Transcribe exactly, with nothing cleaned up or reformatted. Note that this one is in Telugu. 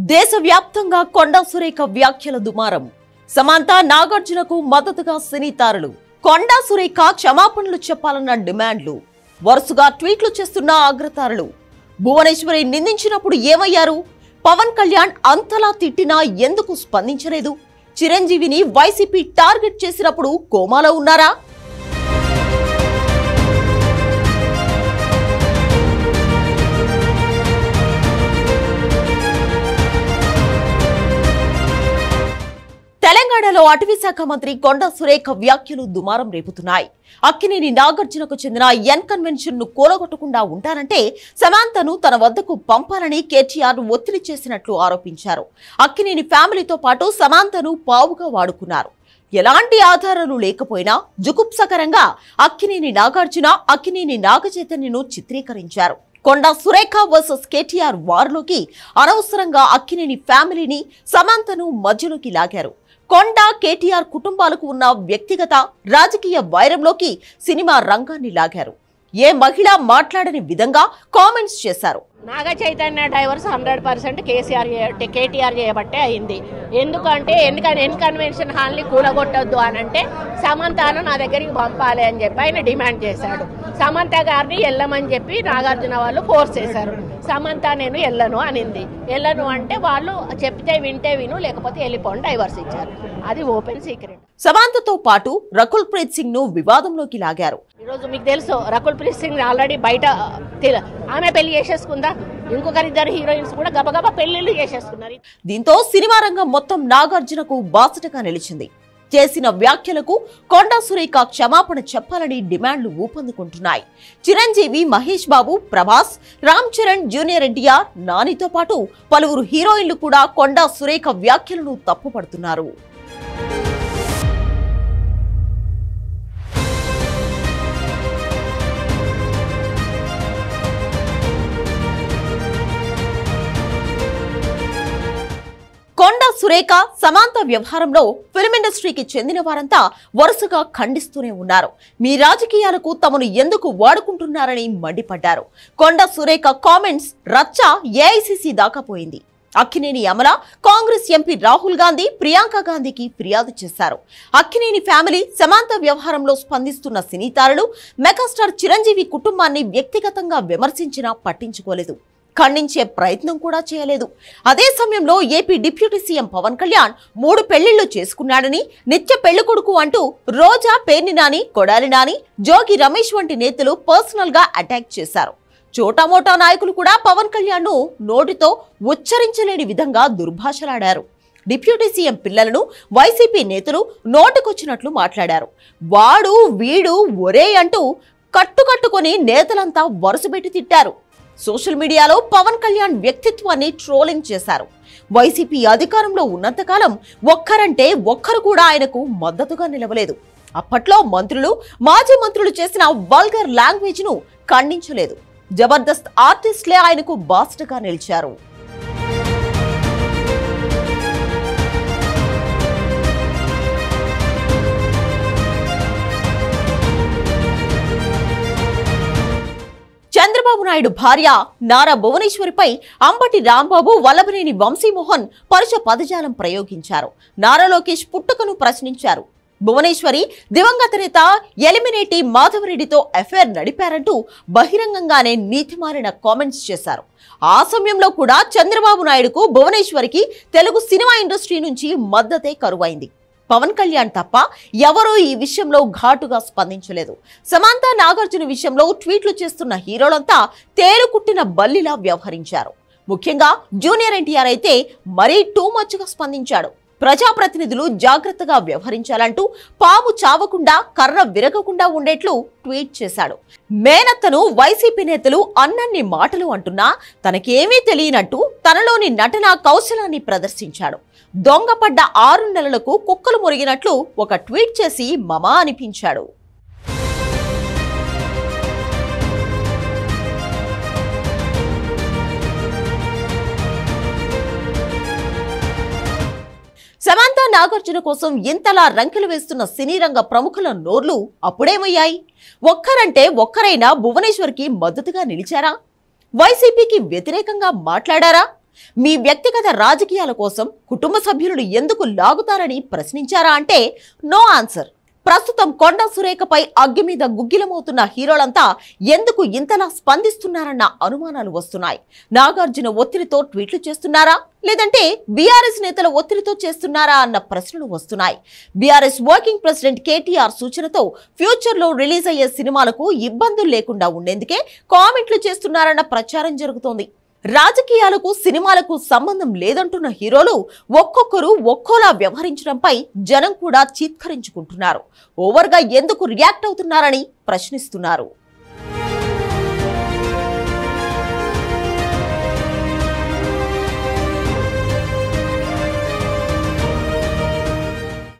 దేశవ్యాప్తంగా కొండా సురేఖ వ్యాఖ్యల దుమారం. సమంత నాగార్జునకు మద్దతుగా సినీ తారలు. కొండా సురేఖ క్షమాపణలు చెప్పాలన్న డిమాండ్లు. వరుసగా ట్వీట్లు చేస్తున్న అగ్రతారలు. భువనేశ్వరి నిందించినప్పుడు ఏమయ్యారు? పవన్ కళ్యాణ్ అంతలా తిట్టినా ఎందుకు స్పందించలేదు? చిరంజీవిని వైసీపీ టార్గెట్ చేసినప్పుడు కోమాలో ఉన్నారా? తెలంగాణలో అటవీ శాఖ మంత్రి కొండా సురేఖ వ్యాఖ్యలు దుమారం రేపుతున్నాయి. అక్కినేని నాగార్జునకు చెందిన ఎన్ కన్వెన్షన్ ను కూలగొట్టకుండా ఉంటారంటే సమంతను తన వద్దకు పంపాలని కేటీఆర్ ఒత్తిడి చేసినట్లు ఆరోపించారు. అక్కినేని ఫ్యామిలీతో పాటు సమంతను పావుగా వాడుకున్నారు. ఎలాంటి ఆధారాలు లేకపోయినా జుగుప్సకరంగా అక్కినేని నాగార్జున, అక్కినేని నాగచైతన్యను చిత్రీకరించారు. కొండా సురేఖ వర్సెస్ కేటీఆర్ వార్లోకి అనవసరంగా అక్కినేని ఫ్యామిలీని, సమంతను మధ్యలోకి లాగారు. కొండా, కేటీఆర్ కుటుంబాలకు ఉన్న వ్యక్తిగత రాజకీయ వైరంలోకి సినిమా రంగాన్ని లాగారు. ఏ మహిళ మాట్లాడని విధంగా కామెంట్స్ చేశారు. Naga Chaitanya divorce hundred percent KCR KTR చేయబట్టే అయింది. ఎందుకంటే ఎందుకంటే ఎన్ కన్వెన్షన్ హాల్ని కూలగొట్టొద్దు అని అంటే సమంతను నా దగ్గరికి పంపాలి అని చెప్పి ఆయన డిమాండ్ చేశాడు. సమంత గారిని వెళ్ళమని చెప్పి నాగార్జున వాళ్ళు ఫోర్స్ చేశారు. సమంత నేను వెళ్ళను అనింది. వెళ్ళను అంటే వాళ్ళు చెప్తే వింటే విను, లేకపోతే వెళ్ళిపోండి డైవర్స్ ఇచ్చారు. అది ఓపెన్ సీక్రెట్. సమంతతో పాటు రకుల్ ప్రీత్ సింగ్ ను వివాదంలోకి లాగారు. ఈరోజు మీకు తెలుసు రకుల్ ప్రీత్ సింగ్ ఆల్రెడీ బయట ఆమె పెళ్లి చేసేసుకుందా, ఇంకొకరిద్దరు హీరోయిన్స్ కూడా గబగబా పెళ్లిళ్ళు చేసేసుకున్నారు. దీంతో సినిమా రంగం మొత్తం నాగార్జునకు బాసటగా నిలిచింది. చేసిన వ్యాఖ్యలకు కొండా సురేఖ క్షమాపణ చెప్పాలని డిమాండ్లు ఊపందుకుంటున్నాయి. చిరంజీవి, మహేష్ బాబు, ప్రభాస్, రామ్ చరణ్, జూనియర్ ఎన్టీఆర్, నానితో పాటు పలువురు హీరోయిన్లు కూడా కొండా సురేఖ వ్యాఖ్యలను తప్పుపడుతున్నారు. కొండా సురేఖ, సమంత వ్యవహారంలో ఫిల్మ్ ఇండస్ట్రీకి చెందిన వారంతా వరుసగా ఖండిస్తూనే ఉన్నారు. మీ రాజకీయాలకు తమను ఎందుకు వాడుకుంటున్నారని మండిపడ్డారు. కొండా సురేఖ కామెంట్స్ రచ్చ ఏఐసీసీ దాకా పోయింది. అక్కినేని అమల కాంగ్రెస్ ఎంపీ రాహుల్ గాంధీ, ప్రియాంక గాంధీకి ఫిర్యాదు చేశారు. అక్కినేని ఫ్యామిలీ, సమంత వ్యవహారంలో స్పందిస్తున్న సినీ తారలు మెగాస్టార్ చిరంజీవి కుటుంబాన్ని వ్యక్తిగతంగా విమర్శించినా పట్టించుకోలేదు. ఖండించే ప్రయత్నం కూడా చేయలేదు. అదే సమయంలో AP deputy CM Pawan Kalyan మూడు పెళ్లిళ్లు చేసుకున్నాడని, నిత్య పెళ్లికొడుకు అంటూ రోజా, పేర్ని నాని, కొడాలి నాని, జోగి రమేష్ వంటి నేతలు పర్సనల్ గా అటాక్ చేశారు. చోటామోటా నాయకులు కూడా పవన్ కళ్యాణ్ ను నోటితో ఉచ్చరించలేని విధంగా దుర్భాషలాడారు. డిప్యూటీ సీఎం పిల్లలను వైసీపీ నేతలు నోటికొచ్చినట్లు మాట్లాడారు. వాడు వీడు ఒరే అంటూ కట్టుకట్టుకొని నేతలంతా వరుసపెట్టి తిట్టారు. సోషల్ మీడియాలో పవన్ కళ్యాణ్ వ్యక్తిత్వాన్ని ట్రోలింగ్ చేశారు. వైసీపీ అధికారంలో ఉన్నంతకాలం ఒక్కరంటే ఒక్కరు కూడా ఆయనకు మద్దతుగా నిలవలేదు. అప్పట్లో మంత్రులు, మాజీ మంత్రులు చేసిన వల్గర్ లాంగ్వేజ్ ను ఖండించలేదు. జబర్దస్త్ ఆర్టిస్టులే ఆయనకు బాస్టగా నిలిచారు. చంద్రబాబు నాయుడు భార్య నారా భువనేశ్వరిపై అంబటి రాంబాబు, వల్లభనేని వంశీమోహన్ పరుష పదజాలం ప్రయోగించారు. నారా లోకేష్ పుట్టుకను ప్రశ్నించారు. భువనేశ్వరి దివంగత నేత ఎలిమినేటి మాధవరెడ్డితో అఫైర్ నడిపారంటూ బహిరంగంగానే నీతిమాలిన కామెంట్స్ చేశారు. ఆ సమయంలో కూడా చంద్రబాబు నాయుడుకు, భువనేశ్వరికి తెలుగు సినిమా ఇండస్ట్రీ నుంచి మద్దతే కరువైంది. పవన్ కళ్యాణ్ తప్ప ఎవరూ ఈ విషయంలో ఘాటుగా స్పందించలేదు. సమంత, నాగార్జున విషయంలో ట్వీట్లు చేస్తున్న హీరోలంతా తేలుకుట్టిన బల్లిలా వ్యవహరించారు. ముఖ్యంగా జూనియర్ ఎన్టీఆర్ అయితే మరీ టూ మచ్ గా స్పందించాడు. ప్రజాప్రతినిధులు జాగ్రత్తగా వ్యవహరించాలంటూ పాము చావకుండా, కర్ర విరగకుండా ఉండేట్లు ట్వీట్ చేశాడు. మేనత్తను వైసీపీ నేతలు అన్నన్ని మాటలు అంటున్నా తనకేమీ తెలియనట్టు తనలోని నటనా కౌశలాన్ని ప్రదర్శించాడు. దొంగపడ్డ ఆరు నెలలకు కుక్కలు మురిగినట్లు ఒక ట్వీట్ చేసి మమా అనిపించాడు. సమంత, నాగార్జున కోసం ఇంతలా రంకెలు వేస్తున్న సినీ రంగ ప్రముఖుల నోర్లు అప్పుడేమయ్యాయి? ఒక్కరంటే ఒక్కరైనా భువనేశ్వర్కి మద్దతుగా నిలిచారా? వైసీపీకి వ్యతిరేకంగా మాట్లాడారా? మీ వ్యక్తిగత రాజకీయాల కోసం కుటుంబ సభ్యులను ఎందుకు లాగుతారని ప్రశ్నించారా అంటే నో ఆన్సర్. ప్రస్తుతం కొండా సురేఖపై అగ్గి మీద గుగ్గిలమవుతున్న హీరోలంతా ఎందుకు ఇంతలా స్పందిస్తున్నారన్న అనుమానాలు వస్తున్నాయి. నాగార్జున ఒత్తిడితో ట్వీట్లు చేస్తున్నారా, లేదంటే బీఆర్ఎస్ నేతల ఒత్తిడితో చేస్తున్నారా అన్న ప్రశ్నలు వస్తున్నాయి. బీఆర్ఎస్ వర్కింగ్ ప్రెసిడెంట్ కేటీఆర్ సూచనతో ఫ్యూచర్ లో రిలీజ్ అయ్యే సినిమాలకు ఇబ్బందులు లేకుండా ఉండేందుకే కామెంట్లు చేస్తున్నారన్న ప్రచారం జరుగుతోంది. రాజకీయాలకు సినిమాలకు సంబంధం లేదంటున్న హీరోలు ఒక్కొక్కరు ఒక్కోలా వ్యవహరించడంపై జనం కూడా చీత్కరించుకుంటున్నారు. ఓవర్గా ఎందుకు రియాక్ట్ అవుతున్నారని ప్రశ్నిస్తున్నారు.